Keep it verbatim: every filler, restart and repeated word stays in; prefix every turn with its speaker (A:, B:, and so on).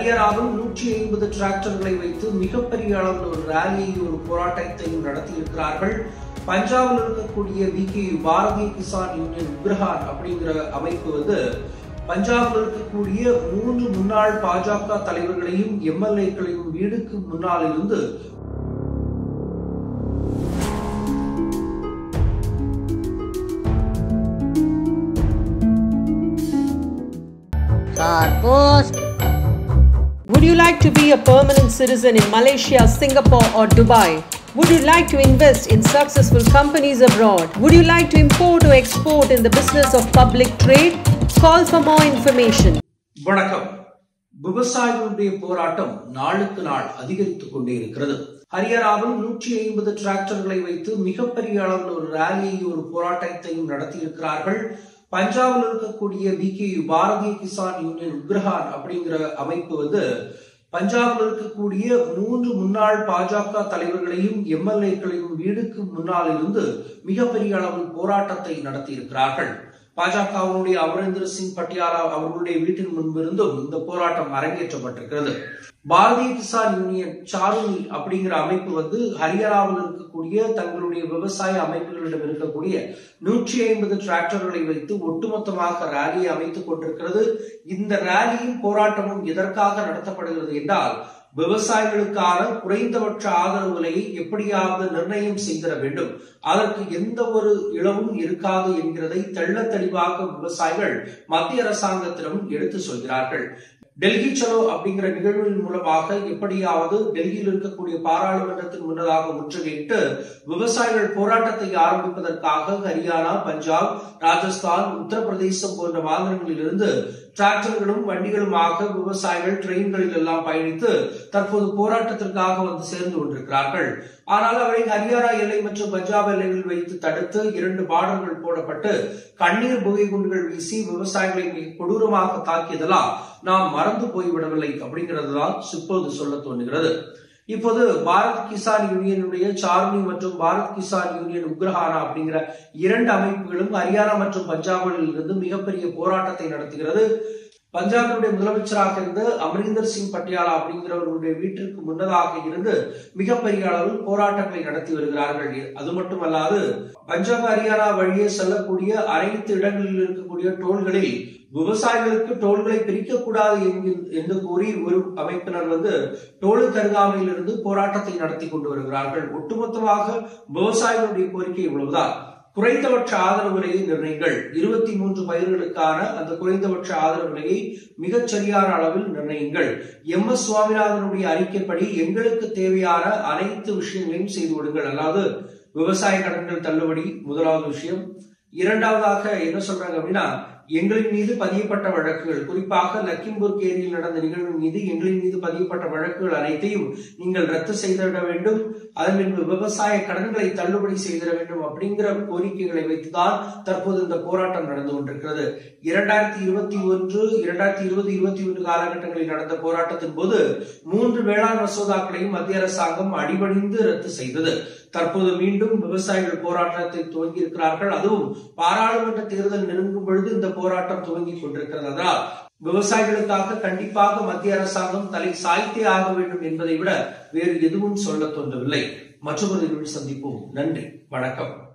A: ஹரியானாவில் நூற்றி ஐம்பது டிராக்டர்களை வைத்து மிகப்பெரிய அளவில் ஒரு ராலியை ஒரு போராட்டத்தையும் நடத்தியிருக்கிறார்கள். பஞ்சாபில் இருக்கக்கூடிய V K Bharatiya Kisan union Ugrahan அப்படிங்கிற அமைப்பு வந்து பஞ்சாபில் இருக்கக்கூடிய மூன்று முன்னாள் பாஜக தலைவர்களையும் எம்எல்ஏக்களையும் வீடுக்கு முன்னால் இருந்து
B: Would you like to be a permanent citizen in Malaysia, Singapore or Dubai? Would you like to invest in successful companies abroad? Would you like to import or export in the business of public trade? Call for more information.
A: வணக்கம். விவசாயிகளுடைய போராட்டம் நாளுக்கு நாள் அதிகரித்துக் கொண்டே இருக்கிறது. ஹரியானாவில் நூற்றி ஐம்பது டிராக்டர்களை வைத்து மிகப்பெரிய அளவில் ஒரு ராலியை ஒரு போராட்டத்தையும் நடத்தியிருக்கிறார்கள். பஞ்சாபில் இருக்கக்கூடிய V K Bharatiya Kisan union Ugrahan அப்படிங்கிற அமைப்பு வந்து பஞ்சாபில் இருக்கக்கூடிய மூன்று முன்னாள் பாஜக தலைவர்களையும் எம்எல்ஏக்களையும் வீடுக்கு முன்னால் இருந்து மிகப்பெரிய அளவில் போராட்டத்தை நடத்தியிருக்கிறார்கள். பாஜகவினுடைய அமரிந்தர் சிங் பட்டியாலா அவர்களுடைய வீட்டின் முன்பிருந்தும் இந்த போராட்டம் அரங்கேற்றப்பட்டிருக்கிறது. பாரதிய கிசான் யூனியன் சாருனி அப்படிங்கிற அமைப்பு வந்து ஹரியானாவில் இருக்கக்கூடிய தங்களுடைய விவசாய அமைப்புகளிடம் இருக்கக்கூடிய நூற்றி ஐம்பது டிராக்டர்களை வைத்து ஒட்டுமொத்தமாக ராலியை அமைத்துக் கொண்டிருக்கிறது. இந்த ராலியும் போராட்டமும் எதற்காக நடத்தப்படுகிறது என்றால் விவசாயிகளுக்கான குறைந்தபட்ச ஆதரவு விலையை எப்படியாவது நிர்ணயம் செய்திட வேண்டும், அதற்கு எந்த ஒரு இழவும் இருக்காது என்கிறதை தெள்ள தெளிவாக விவசாயிகள் மத்திய அரசாங்கத்திடம் எடுத்து சொல்கிறார்கள். டெல்லி சலோ அப்படிங்கிற நிகழ்வின் மூலமாக எப்படியாவது டெல்லியில் இருக்கக்கூடிய பாராளுமன்றத்தின் முன்னதாக முற்றுகையிட்டு விவசாயிகள் போராட்டத்தை ஆரம்பிப்பதற்காக ஹரியானா, பஞ்சாப், ராஜஸ்தான், உத்தரப்பிரதேசம் போன்ற மாநிலங்களில் இருந்து டிராக்டர்களும் வண்டிகளுமாக விவசாயிகள் ட்ரெயின்களில் எல்லாம் பயணித்து தற்போது போராட்டத்திற்காக வந்து சேர்ந்து கொண்டிருக்கிறார்கள். ஆனால் அவரை ஹரியானா எல்லை மற்றும் பஞ்சாப் எல்லைகளில் வைத்து தடுத்து இரண்டு பார்டர்கள் போடப்பட்டு கண்ணீர் புகை குண்டுகள் வீசி விவசாயிகளை மிக கொடூரமாக தாக்கியதெல்லாம் நாம் மறந்து போய்விடவில்லை அப்படிங்கிறதுதான் இப்போது சொல்ல தோன்றுகிறது. இப்போது பாரத் கிசான் யூனியனுடைய சாருனி மற்றும் பாரத் கிசான் யூனியன் உக்ரஹானா அப்படிங்கிற இரண்டு அமைப்புகளும் ஹரியானா மற்றும் பஞ்சாபில் இருந்து மிகப்பெரிய போராட்டத்தை நடத்துகிறது. பஞ்சாபினுடைய முதலமைச்சராக இருந்த அமரிந்தர் சிங் பட்டியாலா அப்படிங்கிறவர்களுடைய வீட்டிற்கு முன்னதாக இருந்து மிகப்பெரிய அளவில் போராட்டங்களை நடத்தி வருகிறார்கள். அது மட்டுமல்லாது பஞ்சாப் ஹரியானா வழியே செல்லக்கூடிய அனைத்து இடங்களில் இருக்கக்கூடிய டோல்களில் விவசாயிகளுக்கு டோல்களை பிரிக்கக்கூடாது என்று கூறி ஒரு அமைப்பினர் வந்து டோலுக்கு அருகாமையில் இருந்து போராட்டத்தை நடத்தி கொண்டு வருகிறார்கள். ஒட்டுமொத்தமாக விவசாயிகளுடைய கோரிக்கை இவ்வளவுதான். குறைந்தபட்ச ஆதரவு விலையை நிர்ணயிங்கள். இருபத்தி மூன்று பயிர்களுக்கான அந்த குறைந்தபட்ச ஆதரவு விலையை மிகச் சரியான அளவில் நிர்ணயிங்கள். எம் எஸ் சுவாமிநாதனுடைய அறிக்கைப்படி எங்களுக்கு தேவையான அனைத்து விஷயங்களையும் செய்து விடுங்கள். அதாவது விவசாய கடன்கள் தள்ளுபடி முதலாவது விஷயம். இரண்டாவதாக என்ன சொல்றாங்க அப்படின்னா, எங்களின் மீது பதியப்பட்ட வழக்குகள், குறிப்பாக லக்கிம்பூர் ஏரியில் நடந்த நிகழ்வின் மீது எங்களின் மீது பதியப்பட்ட வழக்குகள் அனைத்தையும் நீங்கள் ரத்து செய்திட வேண்டும், அதன் பின்பு விவசாய கடன்களை தள்ளுபடி செய்திட வேண்டும் அப்படிங்கிற கோரிக்கைகளை வைத்துதான் தற்போது இந்த போராட்டம் நடந்து கொண்டிருக்கிறது. இரண்டாயிரத்தி இருபத்தி ஒன்று இரண்டாயிரத்தி இருபது இருபத்தி ஒன்று காலகட்டங்களில் நடந்த போராட்டத்தின் போது மூன்று வேளாண் மசோதாக்களையும் மத்திய அரசாங்கம் அடிபணிந்து ரத்து செய்தது. தற்போது மீண்டும் விவசாயிகள் போராட்டத்தை துவங்கி இருக்கிறார்கள். அதுவும் பாராளுமன்ற தேர்தல் நெருங்கும் பொழுது இந்த போராட்டம் துவங்கி கொண்டிருக்கிறது. அதனால் விவசாயிகளுக்காக கண்டிப்பாக மத்திய அரசாங்கம் தலை சாய்த்தே ஆக வேண்டும் என்பதை விட வேறு எதுவும் சொல்ல தோன்றவில்லை. மற்றொரு சந்திப்போம். நன்றி, வணக்கம்.